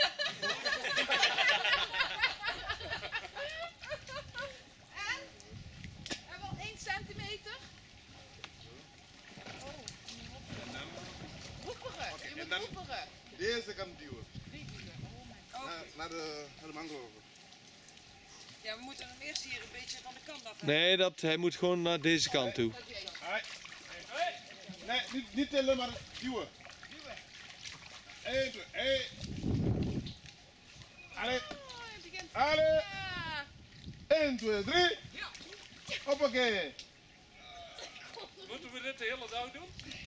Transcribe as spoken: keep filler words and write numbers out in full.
En? En wel één centimeter? Oh, roeperen. Je moet roeperen. Deze kan duwen. Die duwen. Oh mijn god. Naar, naar, de, naar de mangrove. Ja, we moeten hem eerst hier een beetje van de kant af. Nee, dat, hij moet gewoon naar deze kant toe. Nee, niet, niet tillen, maar duwen. Eén, twee, één. Allee. Allee. één, twee, drie. Hoppakee. Moeten we dit de hele dag doen?